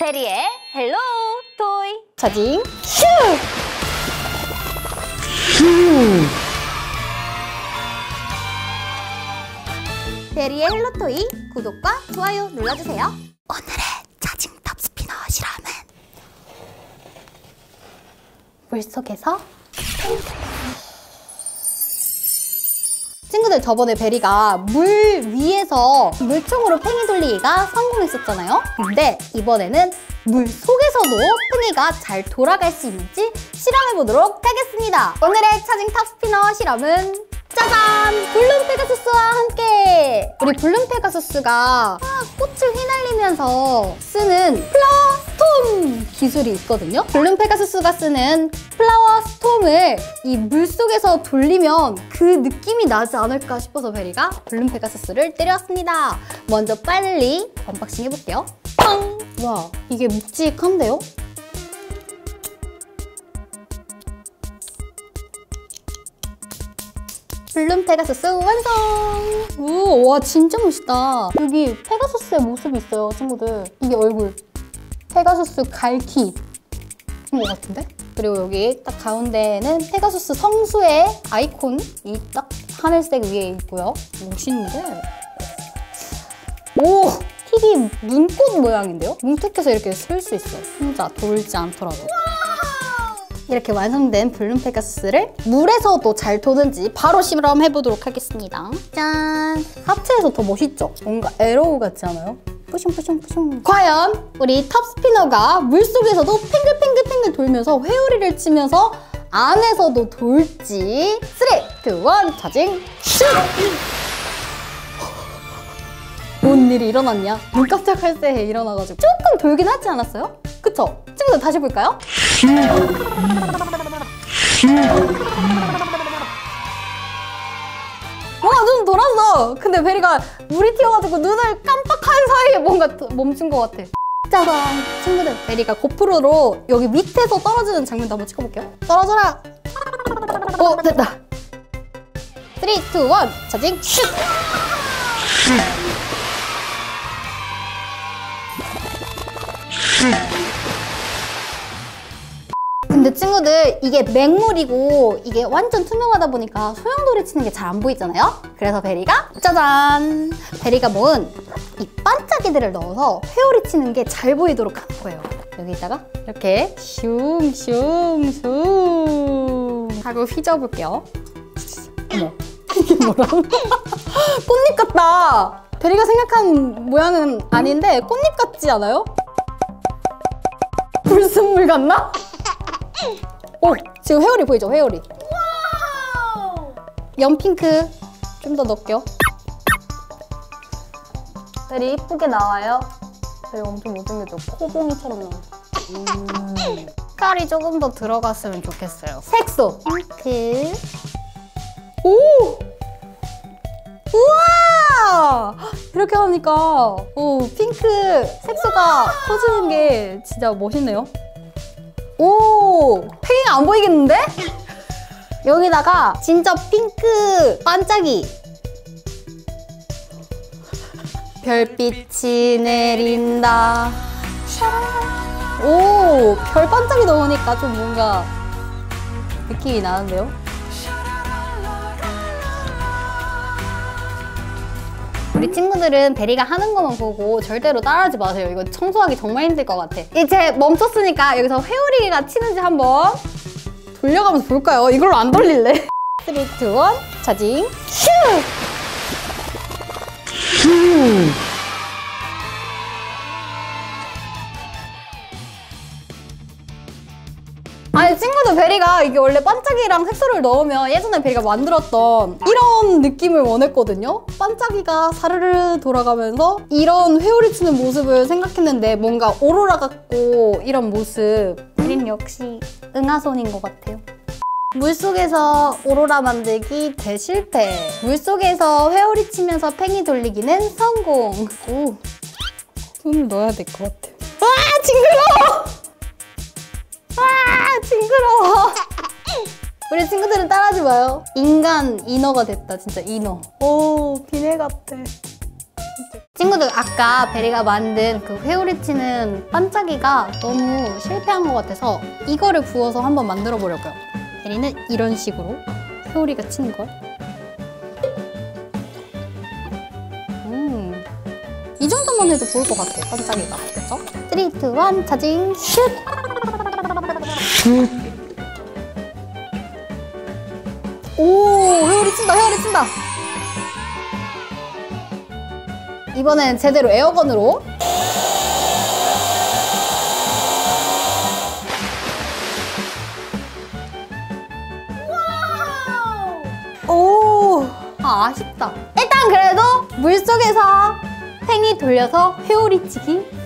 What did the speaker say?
베리의 헬로 토이 차징 슈! 베리의 헬로 토이 구독과 좋아요 눌러주세요. 오늘의 차징 탑스피너 실험은 물속에서 친구들, 저번에 베리가 물 위에서 물총으로 팽이 돌리기가 성공했었잖아요. 근데 이번에는 물 속에서도 팽이가 잘 돌아갈 수 있는지 실험해보도록 하겠습니다. 오늘의 차징 탑스피너 실험은 짜잔! 블룸 페가수스와 함께! 우리 블룸 페가수스가 꽃을 휘날리면서 쓰는 플라워 스톰 기술이 있거든요. 블룸 페가수스가 쓰는 플라워 스톰을 이 물속에서 돌리면 그 느낌이 나지 않을까 싶어서 베리가 블룸 페가수스를 때려왔습니다. 먼저 빨리 언박싱 해볼게요. 빵! 와, 이게 묵직한데요? 블룸 페가수스 완성! 오, 와 진짜 멋있다. 여기 페가수스의 모습이 있어요, 친구들. 이게 얼굴. 페가수스 갈퀴인 것 같은데? 그리고 여기 딱 가운데에는 페가수스 성수의 아이콘이 딱 하늘색 위에 있고요. 멋있는데? 오! 팁이 눈꽃 모양인데요? 뭉툭해서 이렇게 쓸 수 있어요. 혼자 돌지 않더라도. 이렇게 완성된 블룸 페가수스를 물에서도 잘 도는지 바로 실험해보도록 하겠습니다. 짠! 합체해서 더 멋있죠? 뭔가 에로우 같지 않아요? 푸슝푸슝푸슝. 과연 우리 탑스피너가 물속에서도 팽글팽글팽글 돌면서 회오리를 치면서 안에서도 돌지. 3, 2, 1 차징 슛! 뭔 일이 일어났냐? 눈 깜짝할 새에 일어나가지고 조금 돌긴 하지 않았어요? 그쵸? 친구들 다시 볼까요? 와, 눈 돌았어! 근데 베리가 물이 튀어가지고 눈을 깜빡한 사이에 뭔가 멈춘 것 같아. 짜잔! 친구들, 베리가 고프로로 여기 밑에서 떨어지는 장면도 한번 찍어볼게요. 떨어져라! 오, 됐다! 3, 2, 1 차징 슛! 근데 친구들, 이게 맹물이고 이게 완전 투명하다 보니까 소용돌이 치는 게 잘 안 보이잖아요? 그래서 베리가 짜잔! 베리가 모은 이 반짝이들을 넣어서 회오리 치는 게 잘 보이도록 하는 거예요. 여기다가 이렇게 슝슝슝 하고 휘저어볼게요. 어머, 이게 뭐야? 꽃잎 같다! 베리가 생각한 모양은 아닌데 꽃잎 같지 않아요? 불순물 같나? 오! 지금 회오리 보이죠? 회오리. 연핑크 좀 더 넣을게요. 베리 이쁘게 나와요. 베리 엄청 못생겼죠? 코봉이처럼 나와요. 색깔이 조금 더 들어갔으면 좋겠어요. 색소! 핑크. 오! 우와! 이렇게 하니까 핑크 색소가 커지는 게 진짜 멋있네요. 오! 팽이가 안 보이겠는데? 여기다가 진짜 핑크 반짝이! 별빛이 내린다. 오! 별 반짝이 넣으니까 좀 뭔가 느낌이 나는데요? 우리 친구들은 베리가 하는 것만 보고 절대로 따라하지 마세요. 이거 청소하기 정말 힘들 것 같아. 이제 멈췄으니까 여기서 회오리가 치는지 한번 돌려가면서 볼까요? 이걸로 안 돌릴래? 3, 2, 1 차징 슈! 아니 친구들, 베리가 이게 원래 반짝이랑 색소를 넣으면 예전에 베리가 만들었던 이런 느낌을 원했거든요? 반짝이가 사르르 돌아가면서 이런 회오리 치는 모습을 생각했는데 뭔가 오로라 같고 이런 모습. 베리는 역시 응아손인 것 같아요. 물속에서 오로라 만들기 대실패. 물속에서 회오리 치면서 팽이 돌리기는 성공. 오, 손을 넣어야 될 것 같아. 와, 징그러워! 와, 징그러워. 우리 친구들은 따라하지 마요. 인간 인어가 됐다, 진짜 인어. 오, 비늘 같아. 친구들, 아까 베리가 만든 그 회오리치는 반짝이가 너무 실패한 것 같아서 이거를 부어서 한번 만들어 보려고요. 베리는 이런 식으로 회오리가 치는 걸. 이 정도만 해도 보일 것 같아요, 반짝이가. 그쵸? 3, 2, 1, 차징, 슛! 오, 회오리 친다, 회오리 친다! 이번엔 제대로 에어건으로. 오, 아쉽다. 일단 그래도 물속에서 팽이 돌려서 회오리치기